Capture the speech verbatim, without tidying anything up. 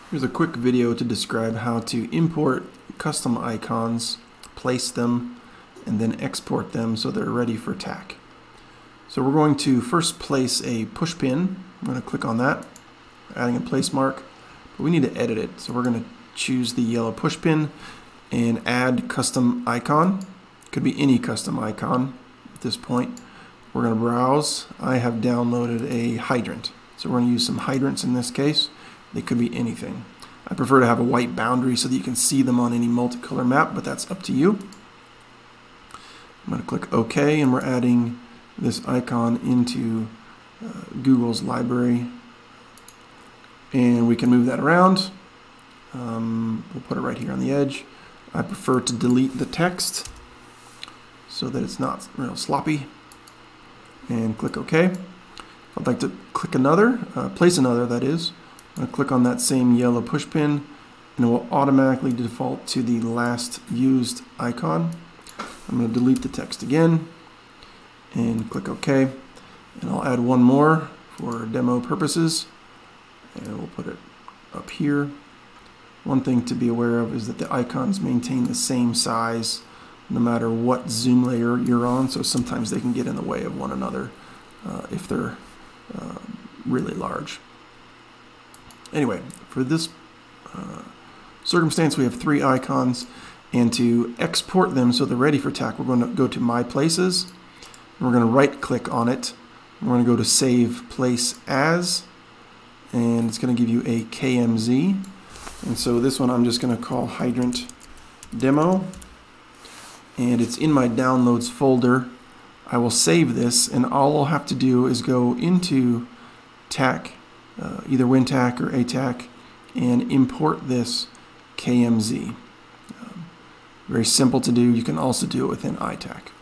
Here's a quick video to describe how to import custom icons, place them, and then export them so they're ready for A T A K. So we're going to first place a push pin. I'm going to click on that, adding a place mark, but we need to edit it. So we're going to choose the yellow push pin and add custom icon. Could be any custom icon at this point. We're going to browse. I have downloaded a hydrant. So we're going to use some hydrants in this case. They could be anything. I prefer to have a white boundary so that you can see them on any multicolor map, but that's up to you. I'm going to click OK, and we're adding this icon into uh, Google's library. And we can move that around. Um, we'll put it right here on the edge. I prefer to delete the text so that it's not real sloppy. And click OK. I'd like to click another, uh, place another, that is. I'm going to click on that same yellow push pin, and it will automatically default to the last used icon. I'm going to delete the text again and click OK. And I'll add one more for demo purposes, and we'll put it up here. One thing to be aware of is that the icons maintain the same size no matter what zoom layer you're on, so sometimes they can get in the way of one another uh, if they're uh, really large. Anyway, for this uh, circumstance, we have three icons, and to export them so they're ready for A T A K, we're going to go to My Places, and we're going to right-click on it. We're going to go to Save Place As, and it's going to give you a K M Z. And so this one I'm just going to call Hydrant Demo, and it's in my Downloads folder. I will save this, and all I'll have to do is go into A T A K, Uh, either WinTAK or A T A K, and import this K M Z. Um, very simple to do. You can also do it within I T A K.